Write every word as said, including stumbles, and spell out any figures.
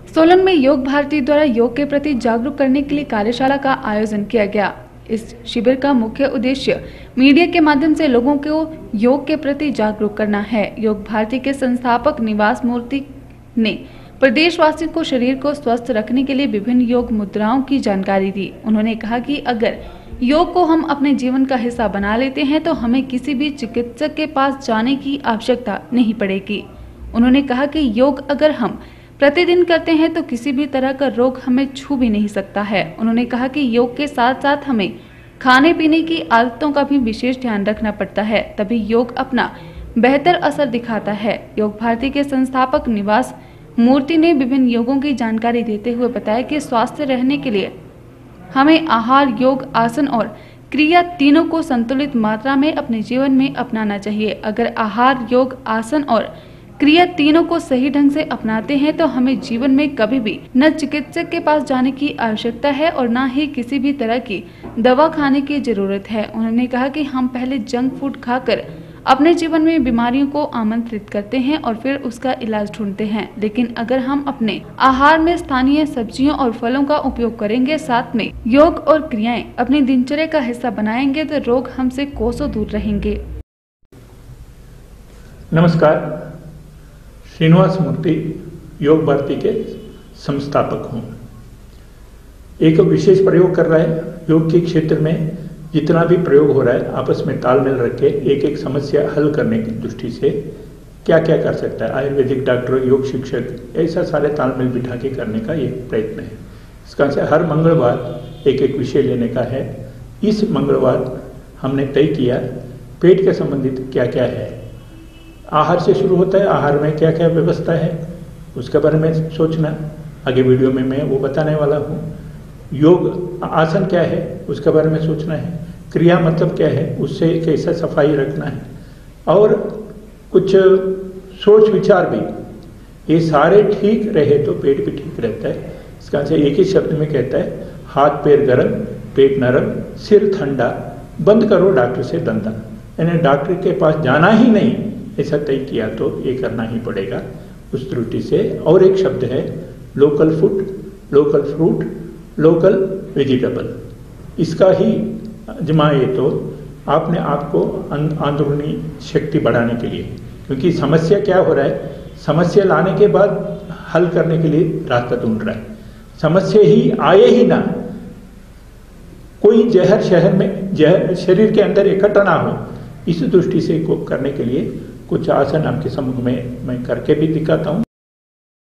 सोलन में योग भारती द्वारा योग के प्रति जागरूक करने के लिए कार्यशाला का आयोजन किया गया। इस शिविर का मुख्य उद्देश्य मीडिया के माध्यम से लोगों को योग के प्रति जागरूक करना है। योग भारती के संस्थापक निवास मूर्ति ने प्रदेशवासियों को शरीर को स्वस्थ रखने के लिए विभिन्न योग मुद्राओं की जानकारी दी। उन्होंने कहा कि अगर योग को हम अपने जीवन का हिस्सा बना लेते हैं तो हमें किसी भी चिकित्सक के पास जाने की आवश्यकता नहीं पड़ेगी। उन्होंने कहा कि योग अगर हम प्रतिदिन करते हैं तो किसी भी तरह का रोग हमें छू भी नहीं सकता है। उन्होंने कहा कि योग के साथ साथ हमें खाने पीने की आदतों का भी विशेष ध्यान रखना पड़ता है, तभी योग अपना बेहतर असर दिखाता है। योग भारती के संस्थापक निवास मूर्ति ने विभिन्न योगों की जानकारी देते हुए बताया कि स्वस्थ रहने के लिए हमें आहार, योग, आसन और क्रिया तीनों को संतुलित मात्रा में अपने जीवन में अपनाना चाहिए। अगर आहार, योग, आसन और क्रिया तीनों को सही ढंग से अपनाते हैं तो हमें जीवन में कभी भी न चिकित्सक के पास जाने की आवश्यकता है और न ही किसी भी तरह की दवा खाने की जरूरत है। उन्होंने कहा कि हम पहले जंक फूड खाकर अपने जीवन में बीमारियों को आमंत्रित करते हैं और फिर उसका इलाज ढूंढते हैं, लेकिन अगर हम अपने आहार में स्थानीय सब्जियों और फलों का उपयोग करेंगे, साथ में योग और क्रियाएं अपनी दिनचर्या का हिस्सा बनाएंगे तो रोग हमसे कोसों दूर रहेंगे। नमस्कार, श्रीनिवास मूर्ति योग भारती के संस्थापक हूँ। एक विशेष प्रयोग कर रहा है। योग के क्षेत्र में जितना भी प्रयोग हो रहा है आपस में तालमेल रख के एक एक समस्या हल करने की दृष्टि से क्या क्या कर सकता है आयुर्वेदिक डॉक्टर, योग शिक्षक, ऐसा सारे तालमेल बिठा के करने का एक प्रयत्न है। इसका से हर मंगलवार एक एक विषय लेने का है। इस मंगलवार हमने तय किया पेट के संबंधित क्या क्या है। आहार से शुरू होता है, आहार में क्या क्या व्यवस्था है उसके बारे में सोचना, आगे वीडियो में मैं वो बताने वाला हूँ। योग आसन क्या है उसके बारे में सोचना है। क्रिया मतलब क्या है, उससे कैसा सफाई रखना है और कुछ सोच विचार भी, ये सारे ठीक रहे तो पेट भी ठीक रहता है। इसका से एक ही शब्द में कहता है, हाथ पैर गर्म, पेट नरम, सिर ठंडा, बंद करो डॉक्टर से धंधा। यानी डॉक्टर के पास जाना ही नहीं, ऐसा तय किया तो ये करना ही पड़ेगा उस त्रुटि से। और एक शब्द है local food, local fruit, local vegetable. इसका ही जमाए तो आपने आपको अंदरूनी शक्ति बढ़ाने के लिए, क्योंकि समस्या क्या हो रहा है, समस्या लाने के बाद हल करने के लिए रास्ता ढूंढ रहा है। समस्या ही आए ही ना, कोई जहर शहर में जहर शरीर के अंदर इकट्ठा ना हो, इस दृष्टि से को करने के लिए कुछ आसन आपके सम्मुख में मैं करके भी दिखाता हूँ।